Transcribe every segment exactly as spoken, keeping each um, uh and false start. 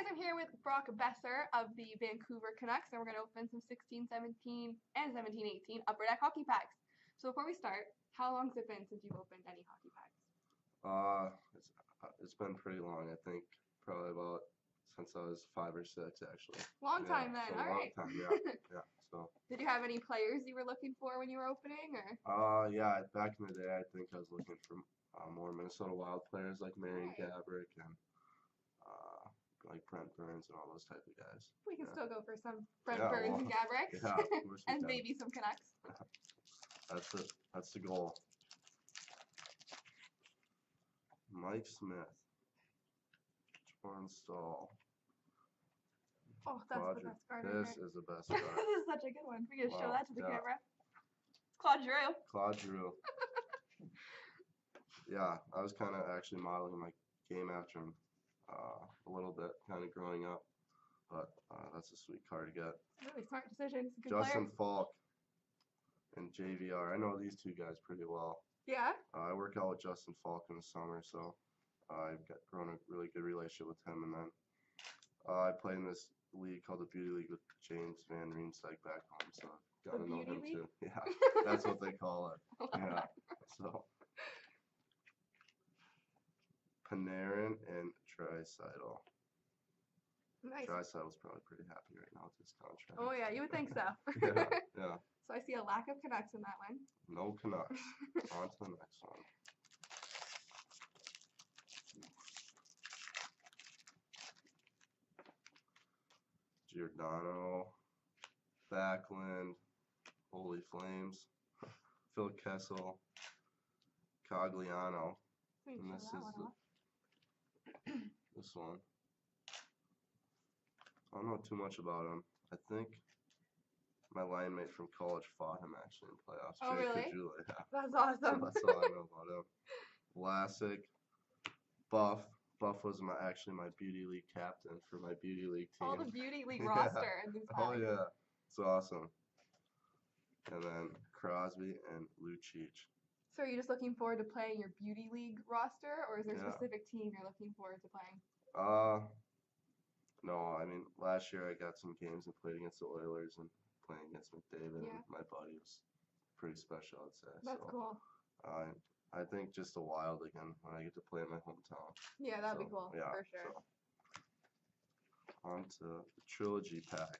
I'm here with Brock Besser of the Vancouver Canucks, and we're going to open some sixteen seventeen and seventeen eighteen Upper Deck hockey packs. So before we start, how long has it been since you've opened any hockey packs? Uh, it's it's been pretty long. I think probably about since I was five or six, actually. Long yeah, time then. so All long right. time, yeah, yeah. So. Did you have any players you were looking for when you were opening, or? Uh, yeah. Back in the day, I think I was looking for uh, more Minnesota Wild players like Marian Right. Gaborik and uh, like Brent Burns and all those type of guys. We can yeah. still go for some Brent Yeah, Burns well, and Gaborik. Yeah, of course we and can. maybe some Canucks. That's it. That's the goal. Mike Smith. Jordan Staal. Oh, that's Claude the Giroux. best card This ever. is the best card. This is such a good one. We can show Wow, that to the yeah. camera. It's Claude Giroux. Claude Giroux. Yeah, I was kind of actually modeling my game after him uh, a little bit, kind of growing up. But uh, that's a sweet card to get. Really smart decision. He's a good Justin player. Falk and J V R. I know these two guys pretty well. Yeah. Uh, I work out with Justin Falk in the summer, so uh, I've got grown a really good relationship with him. And then uh, I played in this league called the Beauty League with James Van Riemsdyk back home, so I've The gotten to know Beauty him League? too. Yeah, that's what they call it. Yeah. So Panarin and Draisaitl. Nice. Draisaitl's probably pretty happy right now with his contract. Oh yeah, you would think so. yeah, yeah. So I see a lack of Canucks in that one. No Canucks. On to the next one. Giordano, Backlund, Holy Flames, Phil Kessel, Cogliano, We can and show this that is one the, off. this one. I don't know too much about him. I think my line mate from college fought him actually in playoffs. Oh, Jake really? Caggiula, yeah. That's So awesome. that's all I know about him. Vlasic, Buff. Buff was my actually my Beauty League captain for my Beauty League team. All the Beauty League Yeah. roster in these packs. Oh yeah, it's awesome. And then Crosby and Lucic. So are you just looking forward to playing your Beauty League roster, or is there a Yeah. specific team you're looking forward to playing? Uh, no, I mean last year I got some games and played against the Oilers and playing against McDavid Yeah. and my buddy was pretty special, I'd say. That's so, cool. I I think just a Wild again when I get to play in my hometown. Yeah, that'd be So, cool yeah, for sure. So. On to the Trilogy pack.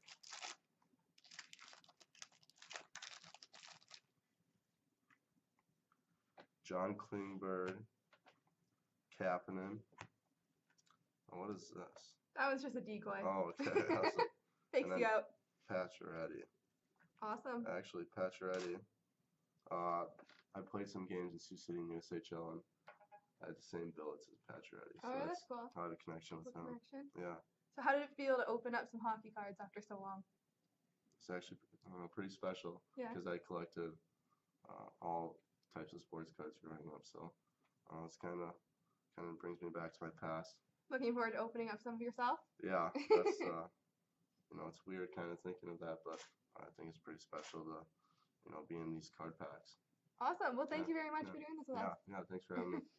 John Klingberg, Kapanen. Oh, what is this? That was just a decoy. Oh, okay. That's a Takes and you then- out. Pacioretty. Awesome. Actually, Pacioretty. Uh, I played some games in Sioux City in U S H L and I had the same billets as Pacioretty. So Oh, yeah, that's that's cool. how I have a connection with Cool him. connection. Yeah. So how did it feel to open up some hockey cards after so long? It's actually uh, pretty special Yeah. because I collected uh, all types of sports cards growing up. So uh, it's kind of kind of brings me back to my past. Looking forward to opening up some of yourself? Yeah, that's uh, you know, it's weird kind of thinking of that, but I think it's pretty special to, you know, be in these card packs. Awesome. Well, thank Yeah, you very much yeah, for doing this with us. Yeah, yeah. Thanks for having me.